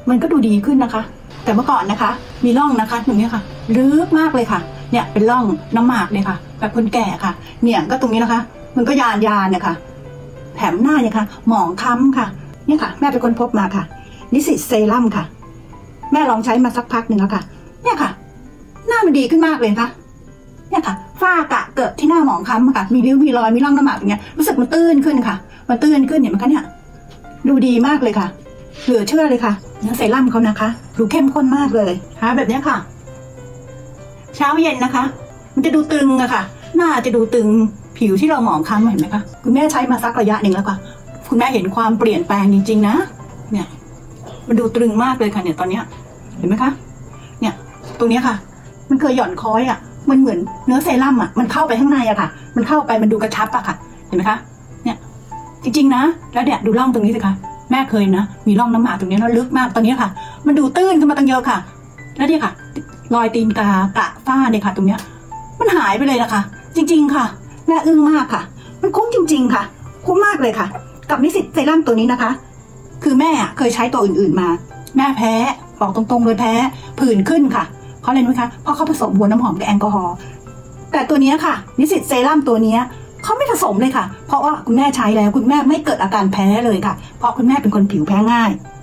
มันก็ดูดีขึ้นนะคะ แต่เมื่อก่อนนะคะมีร่องนะคะตรงนี้ค่ะลึกมากเลยค่ะเนี่ยเป็นร่องน้ำหมากเลยค่ะแบบคนแก่ค่ะเนี่ยก็ตรงนี้นะคะมันก็ยานเนี่ยค่ะแถมหน้าเนี่ยค่ะหมองคล้ำค่ะเนี่ยค่ะแม่เป็นคนพบมาค่ะนิสิตเซรั่มค่ะแม่ลองใช้มาสักพักหนึ่งแล้วค่ะเนี่ยค่ะหน้ามันดีขึ้นมากเลยค่ะเนี่ยค่ะฝ้ากระเกิดที่หน้าหมองคล้ำค่ะมีริ้วมีรอยมีร่องน้ำหมากอย่างเงี้ยรู้สึกมันตื้นขึ้นค่ะมันตื้นขึ้นเห็นไหมคะเนี่ยดูดีมากเลยค่ะเหลือเชื่อเลยค่ะเนื้อเซรั่มเขานะคะดูเข้มข้นมากเลยค่ะแบบนี้ค่ะเช้าเย็นนะคะมันจะดูตึงอะค่ะหน้าจะดูตึงผิวที่เราหมองคล้ำเห็นไหมคะคุณแม่ใช้มาสักระยะหนึ่งแล้วค่ะคุณแม่เห็นความเปลี่ยนแปลงจริงๆนะเนี่ยมันดูตึงมากเลยค่ะเนี่ยตอนเนี้ยเห็นไหมคะเนี่ยตรงนี้ค่ะมันเคยหย่อนคอยอะมันเหมือนเนื้อเซรั่มอะมันเข้าไปข้างในอะค่ะมันเข้าไปมันดูกระชับอะค่ะเห็นไหมคะเนี่ยจริงๆนะแล้วเนี่ยดูร่องตรงนี้สิคะแม่เคยนะมีร่องน้ำหมากตรงนี้แล้วลึกมากตอนนี้ค่ะมันดูตื้นขึ้นมาตั้งเยอะค่ะแล้วเนี่ยค่ะรอยตีนกากระฝ้าเนี่ยค่ะตรงเนี้ยมันหายไปเลยนะคะจริงๆค่ะแม่อึ้งมากค่ะมันคุ้มจริงๆค่ะคุ้มมากเลยค่ะกับนิสิตเซรั่มตัวนี้นะคะคือแม่เคยใช้ตัวอื่นๆมาแม่แพ้บอกตรงๆเลยแพ้ผื่นขึ้นค่ะเพราะอะไรรู้ไหมคะเพราะเขาผสมหัวน้ำหอมกับแอลกอฮอล์แต่ตัวนี้ค่ะนิสิตเซรั่มตัวนี้เขาไม่ผสมเลยค่ะเพราะว่าคุณแม่ใช้แล้วคุณแม่ไม่เกิดอาการแพ้เลยค่ะเพราะคุณแม่เป็นคนผิวแพ้ง่าย